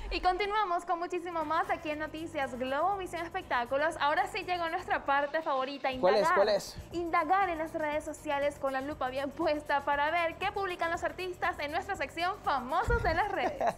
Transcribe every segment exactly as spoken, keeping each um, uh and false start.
Y continuamos con muchísimo más aquí en Noticias Globo Visión Espectáculos. Ahora sí llegó nuestra parte favorita, indagar. ¿Cuál es? ¿Cuál es? Indagar en las redes sociales con la lupa bien puesta para ver qué publican los artistas en nuestra sección Famosos en las redes.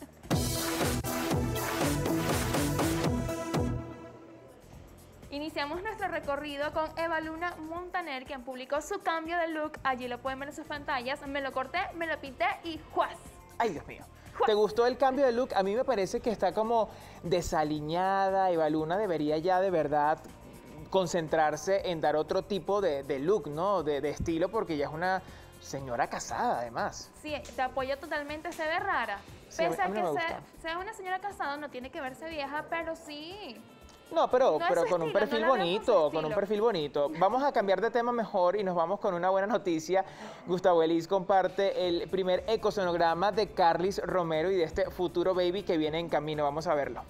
Iniciamos nuestro recorrido con Eva Luna Montaner, quien publicó su cambio de look. Allí lo pueden ver en sus pantallas. Me lo corté, me lo pinté y ¡juas! ¡Ay, Dios mío! ¿Te gustó el cambio de look? A mí me parece que está como desaliñada. Eva Luna debería ya de verdad concentrarse en dar otro tipo de, de look, ¿no? De, de estilo, porque ya es una señora casada, además. Sí, te apoyo totalmente, se ve rara. Sí, Pese a a mí que no me sea, gusta. sea una señora casada, no tiene que verse vieja, pero sí. No, pero, No es pero su con un estilo, perfil no la veo con su bonito, con un estilo. perfil bonito. Vamos a cambiar de tema mejor y nos vamos con una buena noticia. Gustavo Elis comparte el primer ecosonograma de Carlis Romero y de este futuro baby que viene en camino. Vamos a verlo.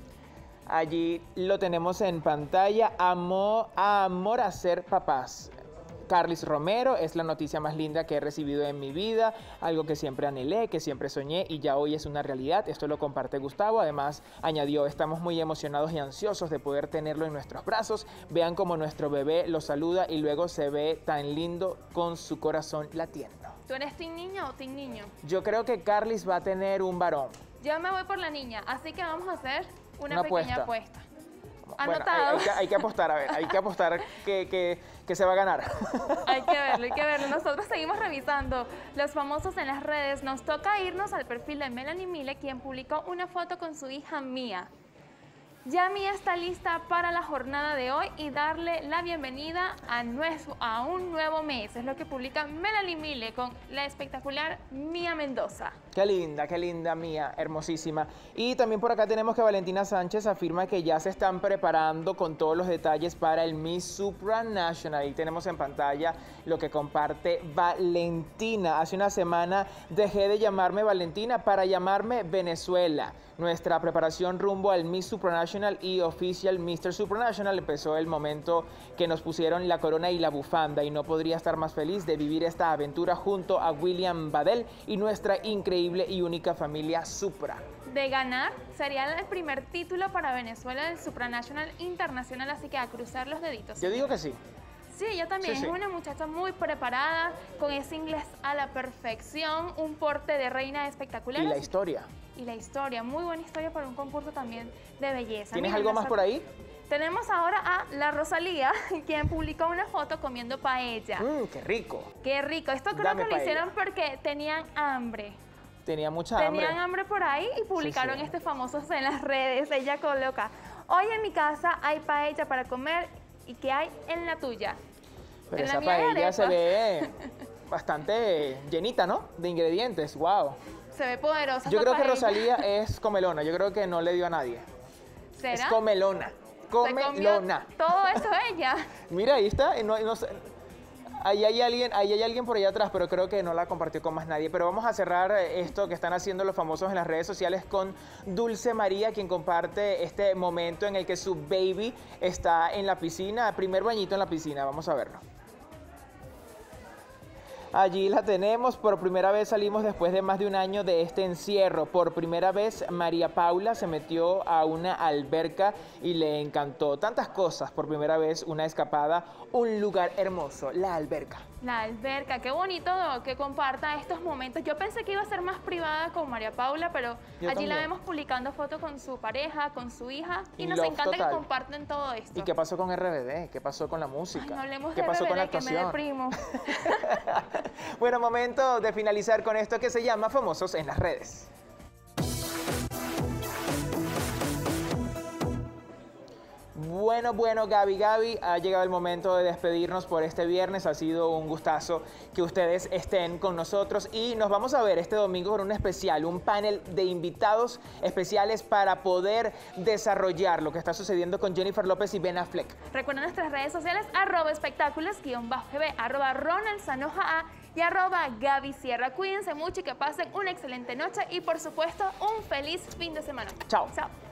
Allí lo tenemos en pantalla. Amor, amor a ser papás. Carlis Romero es la noticia más linda que he recibido en mi vida, algo que siempre anhelé, que siempre soñé y ya hoy es una realidad. Esto lo comparte Gustavo. Además, añadió, estamos muy emocionados y ansiosos de poder tenerlo en nuestros brazos. Vean cómo nuestro bebé lo saluda y luego se ve tan lindo con su corazón latiendo. ¿Tú eres team niño o team niño? Yo creo que Carlis va a tener un varón. Yo me voy por la niña, así que vamos a hacer una, Una pequeña apuesta. apuesta. Bueno, Anotado. hay, hay, que, hay que apostar, a ver, hay que apostar que, que, que se va a ganar. Hay que verlo, hay que verlo. Nosotros seguimos revisando los famosos en las redes. Nos toca irnos al perfil de Melanie Mille, quien publicó una foto con su hija Mía. Ya Mía está lista para la jornada de hoy y darle la bienvenida a, nuestro, a un nuevo mes. Es lo que publica Melanie Mille con la espectacular Mía Mendoza. Qué linda, qué linda Mía, hermosísima. Y también por acá tenemos que Valentina Sánchez afirma que ya se están preparando con todos los detalles para el Miss Supranational. Ahí tenemos en pantalla lo que comparte Valentina. Hace una semana dejé de llamarme Valentina para llamarme Venezuela. Nuestra preparación rumbo al Miss Supranational y Official mister Supranational empezó el momento que nos pusieron la corona y la bufanda y no podría estar más feliz de vivir esta aventura junto a William Badel y nuestra increíble y única familia Supra. De ganar, sería el primer título para Venezuela del Supranational Internacional, así que a cruzar los deditos. Yo digo que sí. Sí, ella también Sí, sí. es una muchacha muy preparada, con ese inglés a la perfección, un porte de reina espectacular. Y la historia. Y la historia, muy buena historia para un concurso también de belleza. ¿Tienes Mira, algo nos- más por ahí? Tenemos ahora a la Rosalía, quien publicó una foto comiendo paella. Mmm, qué rico. Qué rico, esto creo Dame que lo paella. hicieron porque tenían hambre. Tenía mucha hambre. Tenían hambre por ahí y publicaron sí. este famoso en las redes. Ella coloca, hoy en mi casa hay paella para comer y ¿qué hay en la tuya? Pero En la esa mía hay paella se arepa. ve bastante llenita, ¿no? De ingredientes, wow. Se ve poderosa. Yo esta creo que paella. Rosalía es comelona, yo creo que no le dio a nadie. ¿Será? Es comelona, Se comió comelona. todo eso ella. Mira, ahí está, y no, no sé, ahí hay alguien, ahí hay alguien por allá atrás, pero creo que no la compartió con más nadie. Pero vamos a cerrar esto que están haciendo los famosos en las redes sociales con Dulce María, quien comparte este momento en el que su baby está en la piscina, primer bañito en la piscina. Vamos a verlo. Allí la tenemos, por primera vez salimos después de más de un año de este encierro. Por primera vez María Paula se metió a una alberca y le encantó. Tantas cosas, por primera vez una escapada, un lugar hermoso, la alberca. La alberca, qué bonito que comparta estos momentos. Yo pensé que iba a ser más privada con María Paula, pero Yo allí la también. vemos publicando fotos con su pareja, con su hija, y nos Love encanta total. que comparten todo esto. ¿Y qué pasó con R B D? ¿Qué pasó con la Ay, música? no hablemos ¿Qué de pasó con la R B D, que me actuación? deprimo. Bueno, momento de finalizar con esto que se llama Famosos en las redes. Bueno, bueno, Gaby, Gaby, ha llegado el momento de despedirnos por este viernes. Ha sido un gustazo que ustedes estén con nosotros y nos vamos a ver este domingo con un especial, un panel de invitados especiales para poder desarrollar lo que está sucediendo con Jennifer López y Ben Affleck. Recuerden nuestras redes sociales, arroba espectáculos, guión bajo G B, arroba Ronald Sanoja A y arroba Gaby Sierra. Cuídense mucho y que pasen una excelente noche y por supuesto un feliz fin de semana. Chao. Chao.